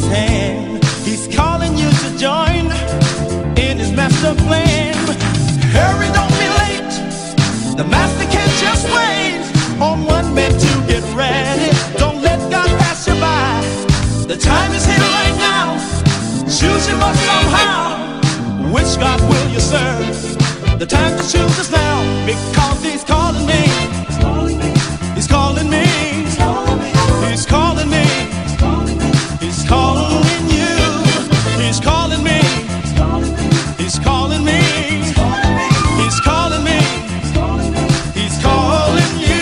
his hand. He's calling you to join in his master plan. Hurry, don't be late. The master can't just wait on one man to get ready. Don't let God pass you by. The time is here right now. Choose him up somehow. Which God will you serve? The time to choose is now, because he's calling me. He's calling me. He's calling me. He's calling you. He's calling me. He's calling me. He's calling me. He's calling you.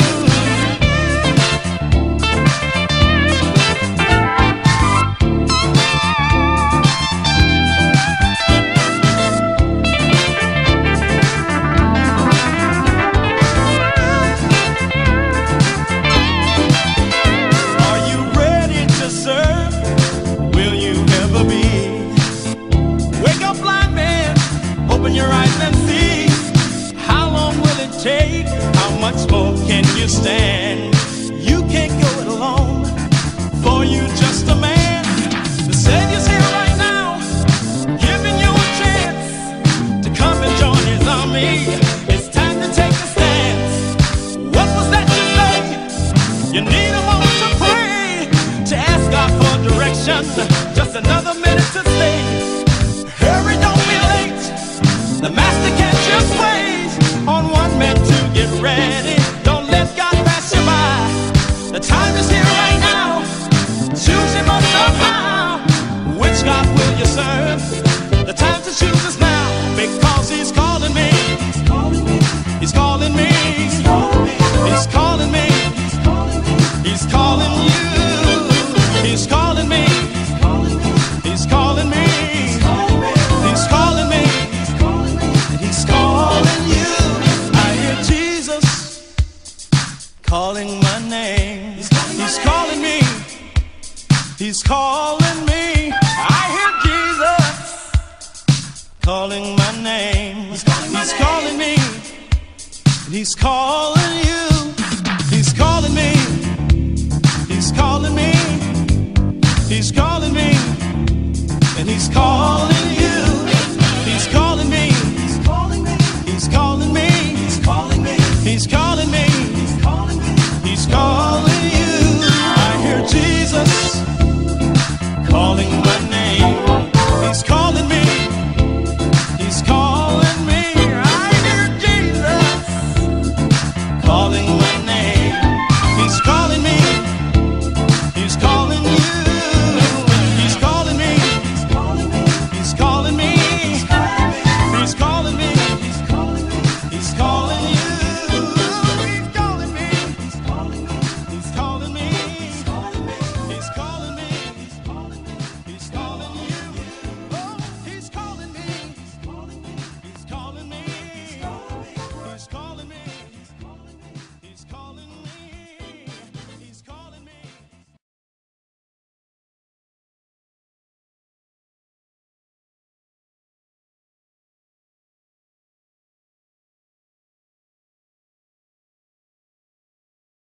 Open your eyes and see. How long will it take? How much more can you stand? You can't go it alone, for you just a man. The Savior's here right now, giving you a chance to come and join his army. It's time to take a stance. What was that you say? You need a moment to pray, to ask God for direction. Just another minute to stay. Hurry, don't be late. The master can't just wait on one man to get ready. Don't let God pass you by. The time is here right now. Choose him up somehow. Which God will you serve? The time to choose is now, because he's calling me. He's calling me. He's calling me. He's calling you. He's calling me. He's calling me. He's calling me. He's calling you. I hear Jesus calling my name. He's calling me. He's calling me. I hear Jesus calling my name. He's calling me. He's calling you. He's calling me. He's calling me. He's calling me. And he's calling